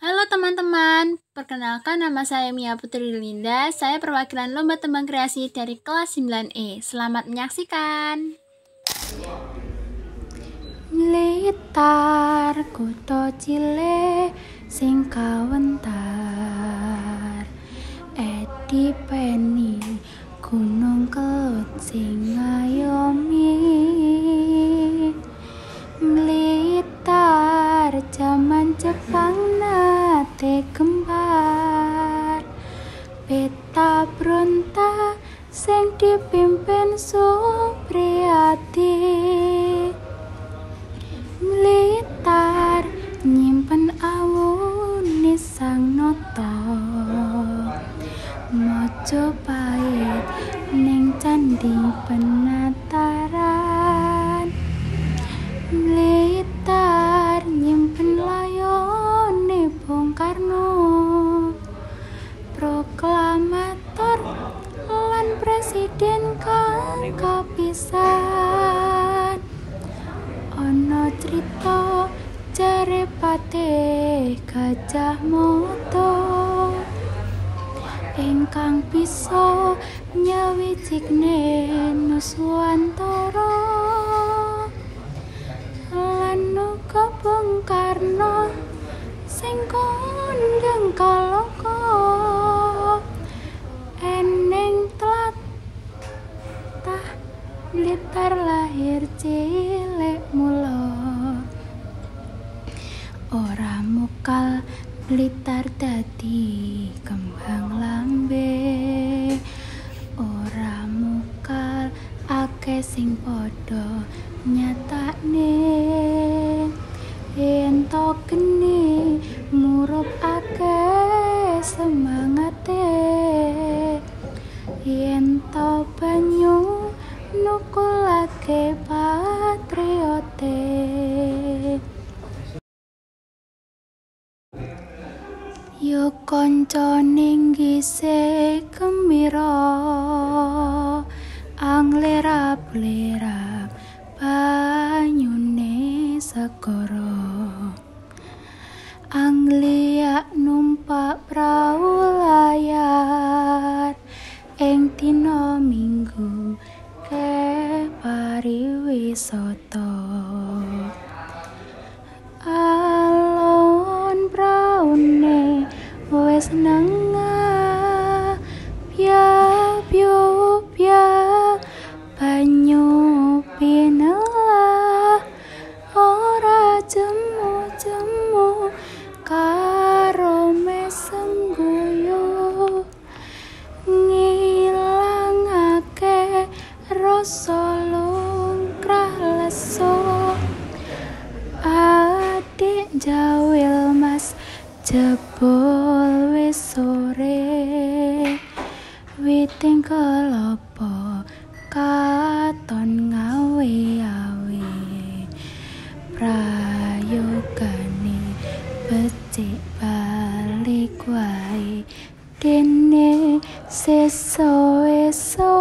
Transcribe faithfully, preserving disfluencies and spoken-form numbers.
Halo teman-teman, perkenalkan nama saya Mia Putri Linda, saya perwakilan Lomba Tembang Kreasi dari kelas sembilan E. Selamat menyaksikan. Blitar kutha cilik sing kawentar, edipeni gunung kelut sing ngayomi. Blitar jaman Jepang nate gempar, peta bronta sing dipimpin Supriyati. Blitar nyimpen awune sang nata, Majapahit ning candhi penataran. Blitar nyimpen layone Bung Karno, proklamator lan presiden kang kapisan. Ana crita jare Patih Gajah Mada ingkang bisa nyawijine Nuswantara, lan uga Bung Karno sing kondhang kalaka eneng tlatah Blitar lahir cilik mula. Ora mukal Blitar dadi kembang lambe, ora mukal akeh sing padha nyatakne. Yen to geni murup akeh semangate, yen to banyu nukulake patriote. Yo kanca ning gise kemira, anglerap-lerap banyune segara. Anglia numpak prau layar ing dina Minggu ke pariwisata. Alon praune wis nengah, pyap-pyup banyu pinelah, ora jemu-jemu karo mesem guyu, ngilangake rasa lumrah leso. Adik jawil mas jebul wis sore, witing kelapa katon ngawe-awe, prayogane becik balik wae dene sesa-esa.